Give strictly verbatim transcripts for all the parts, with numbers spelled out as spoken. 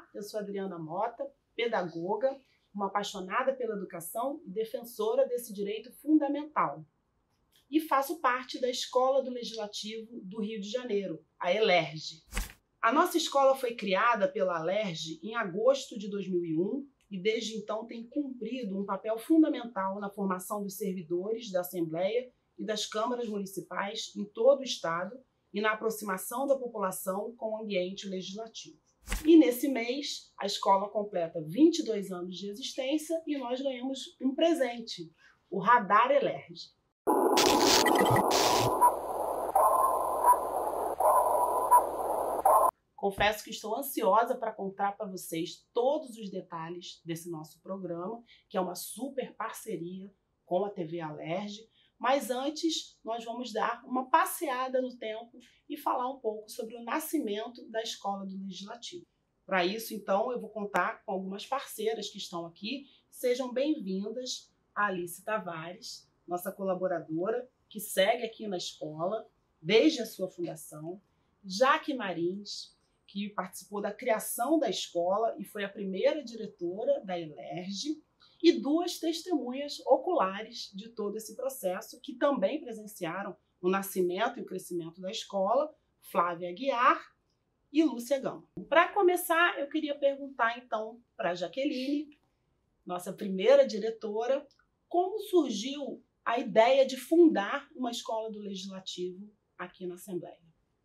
eu sou Adriana Mota, pedagoga, uma apaixonada pela educação e defensora desse direito fundamental. E faço parte da Escola do Legislativo do Rio de Janeiro, a ELERJ. A nossa escola foi criada pela ALERJ em agosto de dois mil e um e desde então tem cumprido um papel fundamental na formação dos servidores da Assembleia e das câmaras municipais em todo o estado e na aproximação da população com o ambiente legislativo. E nesse mês, a escola completa vinte e dois anos de existência e nós ganhamos um presente, o Radar ELERJ. Confesso que estou ansiosa para contar para vocês todos os detalhes desse nosso programa, que é uma super parceria com a T V ALERJ. Mas antes, nós vamos dar uma passeada no tempo e falar um pouco sobre o nascimento da Escola do Legislativo. Para isso, então, eu vou contar com algumas parceiras que estão aqui. Sejam bem-vindas a Alice Tavares, nossa colaboradora, que segue aqui na escola desde a sua fundação, Jaque Marins, que participou da criação da escola e foi a primeira diretora da ELERJ, e duas testemunhas oculares de todo esse processo, que também presenciaram o nascimento e o crescimento da escola, Flávia Aguiar e Lúcia Gama. Para começar, eu queria perguntar então para a Jaqueline, nossa primeira diretora, como surgiu a ideia de fundar uma escola do Legislativo aqui na Assembleia?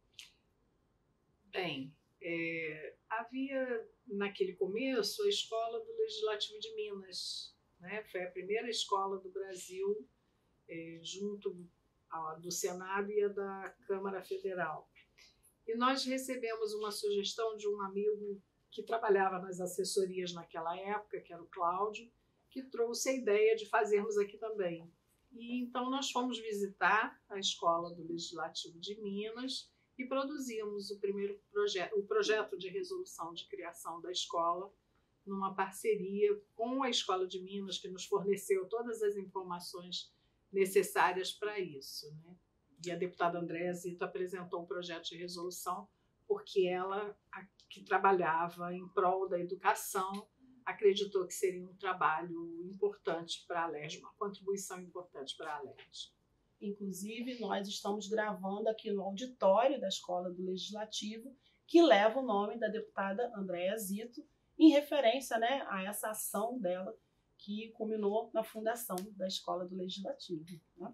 Bem, é, havia naquele começo a Escola do Legislativo de Minas, né? Foi a primeira escola do Brasil, é, junto a, do Senado e a da Câmara Federal. E nós recebemos uma sugestão de um amigo que trabalhava nas assessorias naquela época, que era o Cláudio, que trouxe a ideia de fazermos aqui também. E então nós fomos visitar a Escola do Legislativo de Minas e produzimos o primeiro projeto, o projeto de resolução de criação da escola, numa parceria com a Escola de Minas, que nos forneceu todas as informações necessárias para isso, né? E a deputada Andréa Zito apresentou o projeto de resolução porque ela, que trabalhava em prol da educação, acreditou que seria um trabalho importante para a ALERJ, uma contribuição importante para a ALERJ. Inclusive, nós estamos gravando aqui no auditório da Escola do Legislativo, que leva o nome da deputada Andréa Zito, em referência, né, a essa ação dela que culminou na fundação da Escola do Legislativo, né?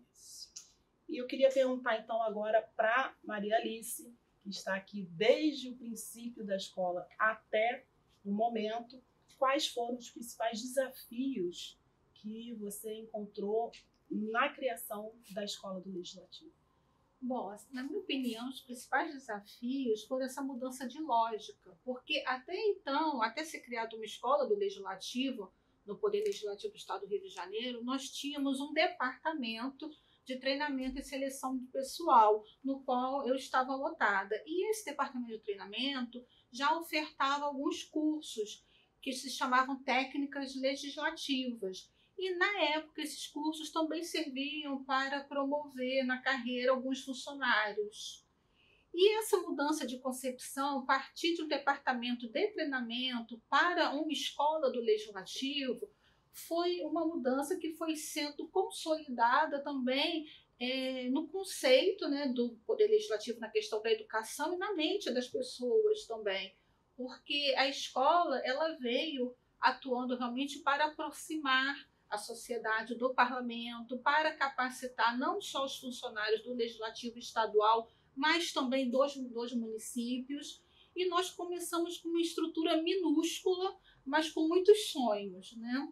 E eu queria perguntar então agora para Maria Alice, que está aqui desde o princípio da escola até o momento, quais foram os principais desafios que você encontrou na criação da Escola do Legislativo? Bom, na minha opinião, os principais desafios foram essa mudança de lógica, porque até então, até ser criada uma escola do Legislativo, no Poder Legislativo do Estado do Rio de Janeiro, nós tínhamos um departamento de treinamento e seleção de pessoal, no qual eu estava lotada. E esse departamento de treinamento já ofertava alguns cursos que se chamavam técnicas legislativas. E, na época, esses cursos também serviam para promover na carreira alguns funcionários. E essa mudança de concepção, partir de um departamento de treinamento para uma escola do Legislativo, foi uma mudança que foi sendo consolidada também é, no conceito, né, do Poder Legislativo na questão da educação e na mente das pessoas também. Porque a escola ela veio atuando realmente para aproximar a sociedade do parlamento, para capacitar não só os funcionários do Legislativo Estadual, mas também dos, dos municípios. E nós começamos com uma estrutura minúscula, mas com muitos sonhos, né?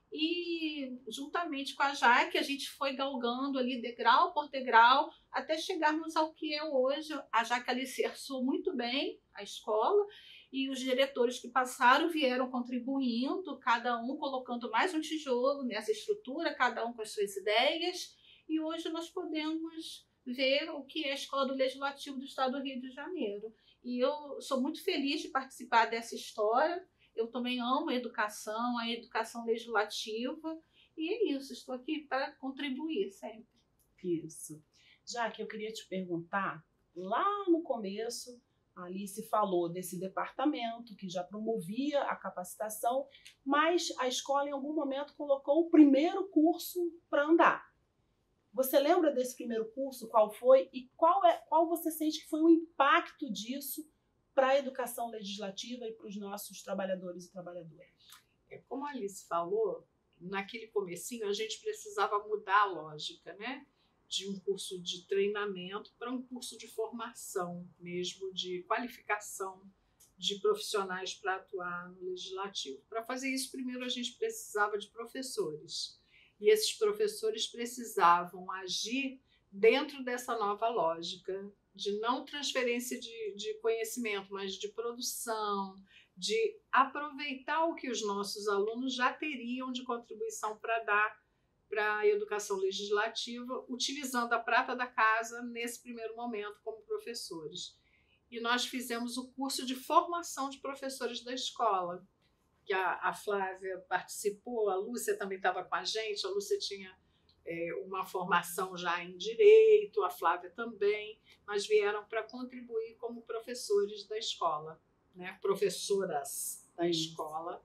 E juntamente com a Jaque, a gente foi galgando ali degrau por degrau, até chegarmos ao que é hoje. A Jaque alicerçou muito bem a escola, e os diretores que passaram vieram contribuindo, cada um colocando mais um tijolo nessa estrutura, cada um com as suas ideias, e hoje nós podemos ver o que é a Escola do Legislativo do Estado do Rio de Janeiro. E eu sou muito feliz de participar dessa história. Eu também amo a educação, a educação legislativa, e é isso, estou aqui para contribuir sempre. Isso. Jaque, eu queria te perguntar, lá no começo, A Alice falou desse departamento que já promovia a capacitação, mas a escola em algum momento colocou o primeiro curso para andar. Você lembra desse primeiro curso? Qual foi? E qual, é, qual você sente que foi o impacto disso para a educação legislativa e para os nossos trabalhadores e trabalhadoras? É, como a Alice falou, naquele comecinho a gente precisava mudar a lógica, né? De um curso de treinamento para um curso de formação mesmo, de qualificação de profissionais para atuar no legislativo. Para fazer isso, primeiro a gente precisava de professores. E esses professores precisavam agir dentro dessa nova lógica de não transferência de, de conhecimento, mas de produção, de aproveitar o que os nossos alunos já teriam de contribuição para dar para a educação legislativa, utilizando a prata da casa nesse primeiro momento como professores. E nós fizemos o curso de formação de professores da escola, que a, a Flávia participou, a Lúcia também estava com a gente, a Lúcia tinha é, uma formação já em Direito, a Flávia também, mas vieram para contribuir como professores da escola, né? Professoras da escola,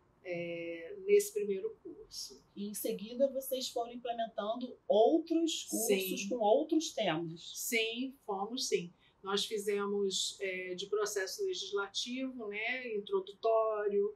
é, nesse primeiro curso. E em seguida vocês foram implementando outros cursos sim. com outros temas. Sim, fomos sim. Nós fizemos é, de processo legislativo, né, introdutório.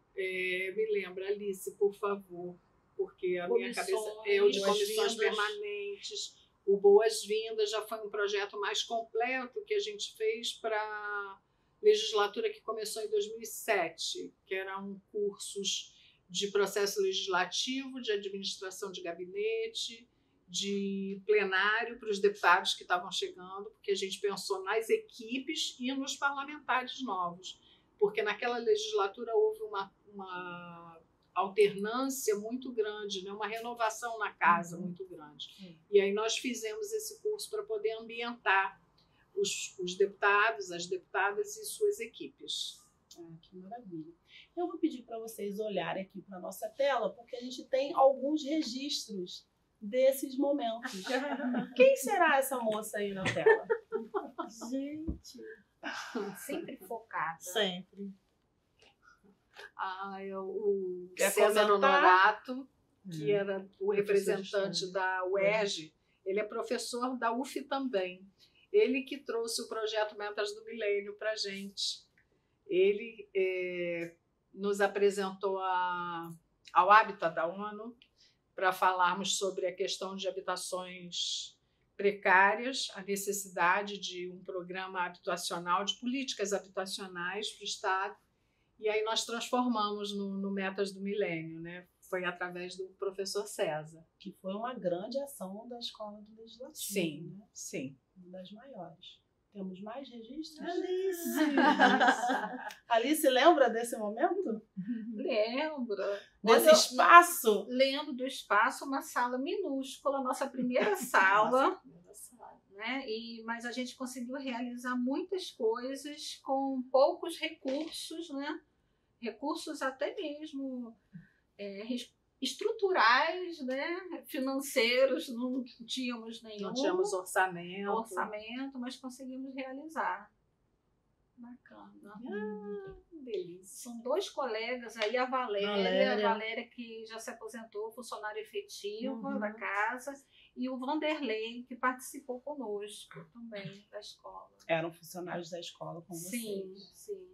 É, me lembra, Alice, por favor, porque a minha cabeça é o de comissões permanentes. O Boas-Vindas já foi um projeto mais completo que a gente fez para a legislatura que começou em dois mil e sete, que eram cursos de processo legislativo, de administração de gabinete, de plenário para os deputados que estavam chegando, porque a gente pensou nas equipes e nos parlamentares novos, porque naquela legislatura houve uma, uma alternância muito grande, né? Uma renovação na casa uhum. muito grande. Uhum. E aí nós fizemos esse curso para poder ambientar os, os deputados, as deputadas e suas equipes. Ah, que maravilha. Eu vou pedir para vocês olharem aqui para a nossa tela, porque a gente tem alguns registros desses momentos. Quem será essa moça aí na tela? Gente, sempre focada. Sempre. Ah, é o Quer César comentar? Honorato, que Hum. era o representante da U E R J, ele é professor da U F também. Ele que trouxe o projeto Metas do Milênio para a gente. Ele é, nos apresentou a, ao Habitat da ONU para falarmos sobre a questão de habitações precárias, a necessidade de um programa habitacional, de políticas habitacionais para o Estado. E aí nós transformamos no, no Metas do Milênio, né? Foi através do professor César. Que foi uma grande ação da Escola do Legislativo. Sim, né? sim. Uma das maiores. Temos mais registros? Alice! Alice, lembra desse momento? Lembro. Desse Olha, espaço? Lembro do espaço, uma sala minúscula, nossa primeira sala. Nossa primeira sala. Né? E, mas a gente conseguiu realizar muitas coisas com poucos recursos, né? Recursos até mesmo é, estruturais, né? Financeiros, não tínhamos nenhum Não tínhamos orçamento. orçamento, mas conseguimos realizar. Bacana. Ah, delícia. São dois colegas aí, a Valéria, Valéria. a Valéria que já se aposentou, funcionária efetiva Uhum. da casa, e o Vanderlei, que participou conosco também da escola. Eram funcionários da escola com Sim, vocês. sim.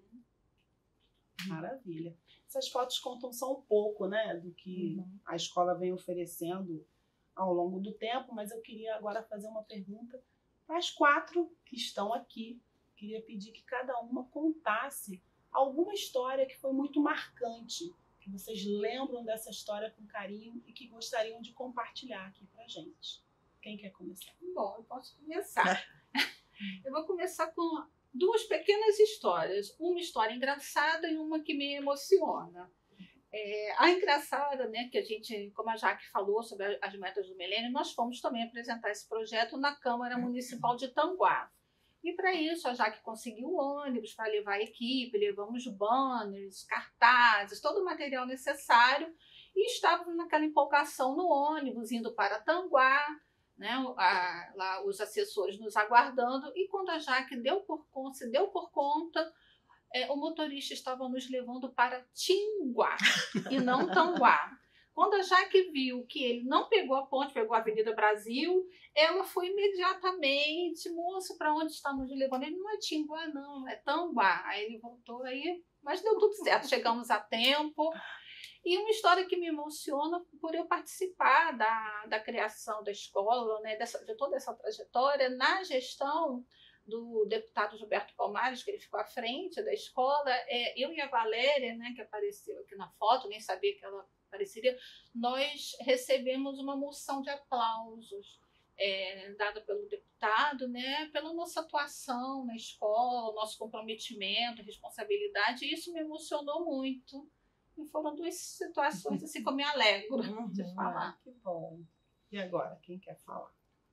Maravilha. Essas fotos contam só um pouco, né, do que Uhum. a escola vem oferecendo ao longo do tempo, mas eu queria agora fazer uma pergunta para as quatro que estão aqui. Queria pedir que cada uma contasse alguma história que foi muito marcante, que vocês lembram dessa história com carinho e que gostariam de compartilhar aqui para a gente. Quem quer começar? Bom, eu posso começar. Eu vou começar com duas pequenas histórias. Uma história engraçada e uma que me emociona. É, a engraçada, né, que a gente, como a Jaque falou sobre as metas do milênio, nós fomos também apresentar esse projeto na Câmara Municipal de Tanguá. E para isso a Jaque conseguiu ônibus para levar a equipe, levamos banners, cartazes, todo o material necessário e estávamos naquela empolgação no ônibus, indo para Tanguá, né, a, lá os assessores nos aguardando, e quando a Jaque deu por conta, se deu por conta, é, o motorista estava nos levando para Tinguá e não Tanguá. Quando a Jaque viu que ele não pegou a ponte, pegou a Avenida Brasil, ela foi imediatamente, moço, para onde está nos levando? Ele não é Tinguá, não, é Tanguá. Aí ele voltou, aí, mas deu tudo certo, chegamos a tempo. E uma história que me emociona por eu participar da, da criação da escola, né, dessa, de toda essa trajetória, na gestão do deputado Gilberto Palmares, que ele ficou à frente da escola. É, eu e a Valéria, né, que apareceu aqui na foto, nem sabia que ela apareceria, nós recebemos uma moção de aplausos é, dada pelo deputado, né, pela nossa atuação na escola, nosso comprometimento, responsabilidade, e isso me emocionou muito. E foram duas situações assim que eu me alegro Uhum, de falar. Que bom. E agora, quem quer falar?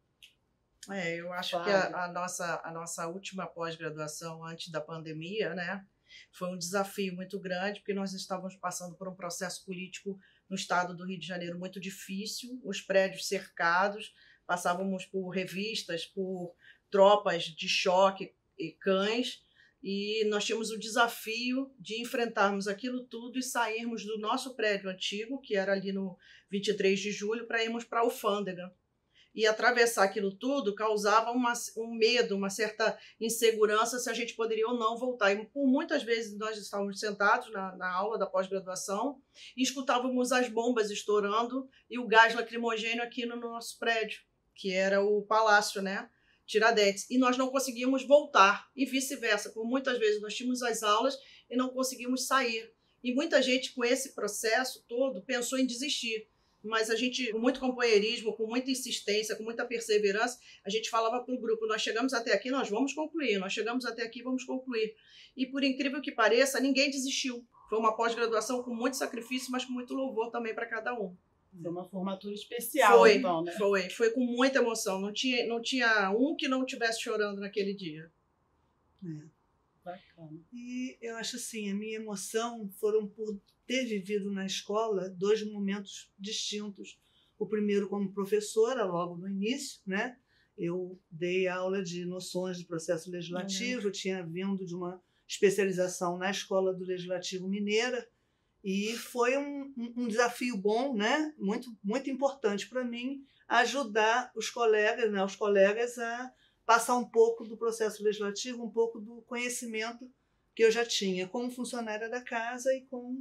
É, eu acho Claro. que a, a, nossa, a nossa última pós-graduação antes da pandemia, né, foi um desafio muito grande, porque nós estávamos passando por um processo político no estado do Rio de Janeiro muito difícil, os prédios cercados, passávamos por revistas, por tropas de choque e cães, e nós tínhamos o desafio de enfrentarmos aquilo tudo e sairmos do nosso prédio antigo, que era ali no vinte e três de julho, para irmos para a Alfândega. E atravessar aquilo tudo causava uma, um medo, uma certa insegurança se a gente poderia ou não voltar. E por muitas vezes nós estávamos sentados na, na aula da pós-graduação e escutávamos as bombas estourando e o gás lacrimogêneo aqui no nosso prédio, que era o Palácio, né? Tiradentes, e nós não conseguíamos voltar, e vice-versa. Por muitas vezes nós tínhamos as aulas e não conseguimos sair. E muita gente, com esse processo todo, pensou em desistir. Mas a gente, com muito companheirismo, com muita insistência, com muita perseverança, a gente falava para o grupo, nós chegamos até aqui, nós vamos concluir, nós chegamos até aqui, vamos concluir. E por incrível que pareça, ninguém desistiu. Foi uma pós-graduação com muito sacrifício, mas com muito louvor também para cada um. Foi uma formatura especial, foi, então, né? Foi, foi com muita emoção. Não tinha, não tinha um que não estivesse chorando naquele dia. É. Bacana. E eu acho assim, a minha emoção foram por ter vivido na escola dois momentos distintos. O primeiro como professora, logo no início, né? Eu dei aula de noções de processo legislativo, uhum. Tinha vindo de uma especialização na Escola do Legislativo Mineira, e foi um, um desafio bom, né? muito, muito importante para mim, ajudar os colegas, né? os colegas a passar um pouco do processo legislativo, um pouco do conhecimento que eu já tinha como funcionária da casa e com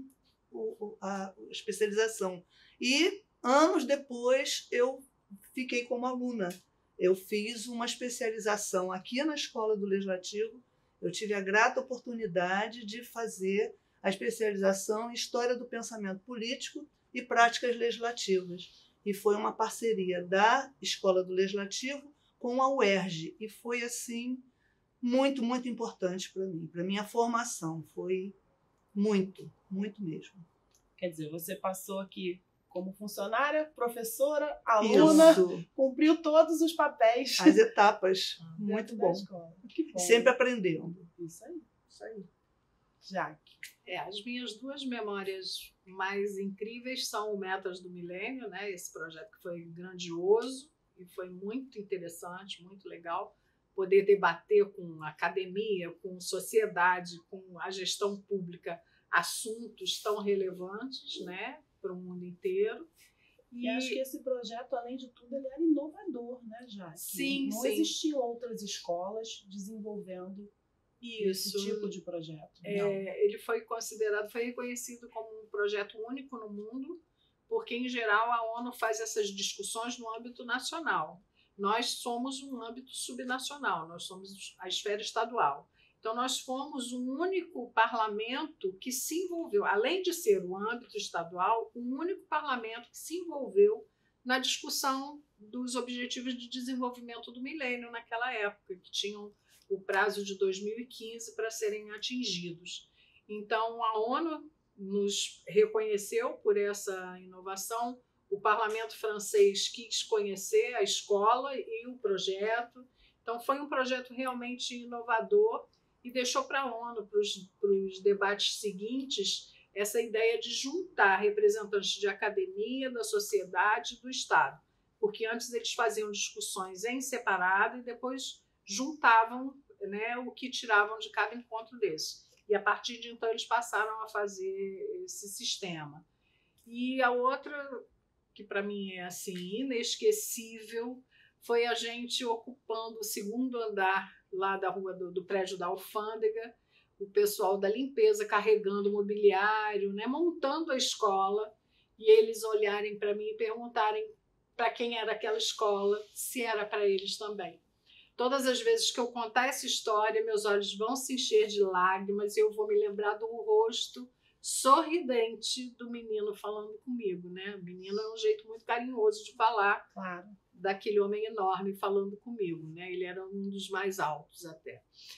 o, a especialização. E anos depois eu fiquei como aluna. Eu fiz uma especialização aqui na Escola do Legislativo. Eu tive a grata oportunidade de fazer a especialização em História do Pensamento Político e Práticas Legislativas. E foi uma parceria da Escola do Legislativo com a U E R J. E foi, assim, muito, muito importante para mim, para a minha formação. Foi muito, muito mesmo. Quer dizer, você passou aqui como funcionária, professora, aluna, Isso. Cumpriu todos os papéis. As etapas. Ah, muito bom. Que bom. Sempre aprendendo. Isso aí, isso aí. Jaque. É, as minhas duas memórias mais incríveis são o Metas do Milênio, né? Esse projeto que foi grandioso e foi muito interessante, muito legal. Poder debater com a academia, com sociedade, com a gestão pública, assuntos tão relevantes, né, para o mundo inteiro. E, e acho que esse projeto, além de tudo, ele era inovador, né, Jaque? Sim, Não sim. existiam outras escolas desenvolvendo Isso. esse tipo de projeto. É, ele foi considerado, foi reconhecido como um projeto único no mundo, porque, em geral, a ONU faz essas discussões no âmbito nacional. Nós somos um âmbito subnacional, nós somos a esfera estadual. Então, nós fomos o único parlamento que se envolveu, além de ser o âmbito estadual, o único parlamento que se envolveu na discussão dos Objetivos de Desenvolvimento do Milênio naquela época, que tinham o prazo de dois mil e quinze para serem atingidos. Então, a ONU nos reconheceu por essa inovação, o parlamento francês quis conhecer a escola e o projeto. Então, foi um projeto realmente inovador e deixou para a ONU, para os debates seguintes, essa ideia de juntar representantes de academia, da sociedade e do Estado. porque antes eles faziam discussões em separado e depois juntavam, né, o que tiravam de cada encontro desse. E a partir de então eles passaram a fazer esse sistema. E a outra, que para mim é assim inesquecível, foi a gente ocupando o segundo andar lá da rua do, do prédio da Alfândega, o pessoal da limpeza carregando mobiliário, né, montando a escola, e eles olharem para mim e perguntarem para quem era aquela escola, se era para eles também. Todas as vezes que eu contar essa história, meus olhos vão se encher de lágrimas e eu vou me lembrar do rosto sorridente do menino falando comigo, né? O menino é um jeito muito carinhoso de falar, Claro. daquele homem enorme falando comigo, né? Ele era um dos mais altos até.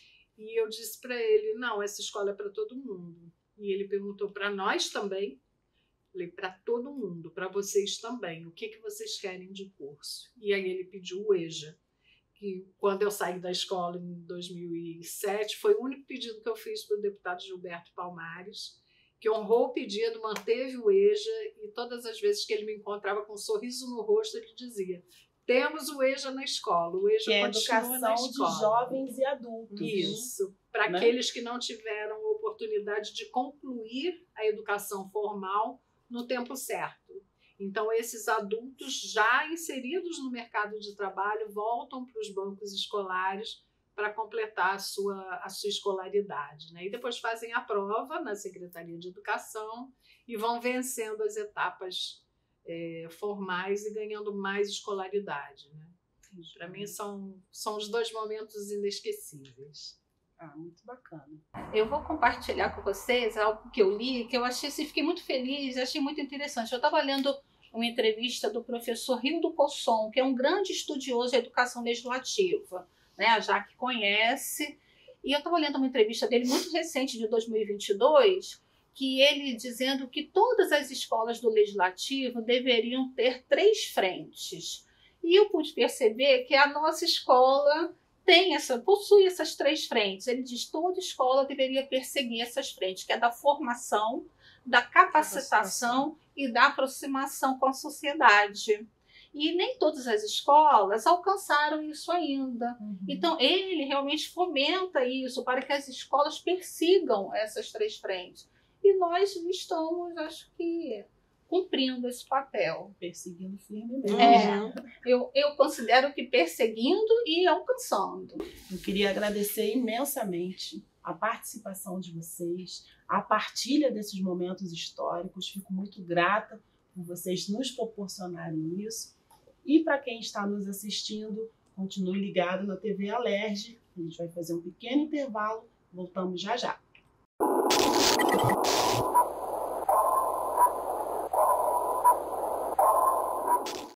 E eu disse para ele, não, essa escola é para todo mundo. E ele perguntou, para nós também? Falei, para todo mundo, para vocês também. O que, que vocês querem de curso? E aí ele pediu o EJA, que quando eu saí da escola em dois mil e sete, foi o único pedido que eu fiz para o deputado Gilberto Palmares, que honrou o pedido, manteve o EJA, e todas as vezes que ele me encontrava com um sorriso no rosto, ele dizia, temos o EJA na escola, o EJA Que é a continua educação na escola. de jovens e adultos. Isso, para Né? aqueles que não tiveram a oportunidade de concluir a educação formal no tempo certo. Então, esses adultos já inseridos no mercado de trabalho voltam para os bancos escolares para completar a sua, a sua escolaridade, né? E depois fazem a prova na Secretaria de Educação e vão vencendo as etapas é, formais e ganhando mais escolaridade, né? Para mim, são, são os dois momentos inesquecíveis. Ah, muito bacana. Eu vou compartilhar com vocês algo que eu li, que eu achei, assim, fiquei muito feliz, achei muito interessante. Eu estava lendo uma entrevista do professor Rildo Cosson, que é um grande estudioso da educação legislativa, né? A Jaque conhece, e eu estava lendo uma entrevista dele muito recente, de dois mil e vinte e dois, que ele dizendo que todas as escolas do Legislativo deveriam ter três frentes. E eu pude perceber que a nossa escola tem essa, possui essas três frentes. Ele diz que toda escola deveria perseguir essas frentes, que é da formação, da capacitação e da aproximação com a sociedade. E nem todas as escolas alcançaram isso ainda. Uhum. Então, ele realmente fomenta isso para que as escolas persigam essas três frentes. E nós estamos, acho que, cumprindo esse papel. Perseguindo firmemente. É, eu, eu considero que perseguindo e alcançando. Eu queria agradecer imensamente a participação de vocês, a partilha desses momentos históricos. Fico muito grata por vocês nos proporcionarem isso. E para quem está nos assistindo, continue ligado na T V Alerj. A gente vai fazer um pequeno intervalo. Voltamos já já.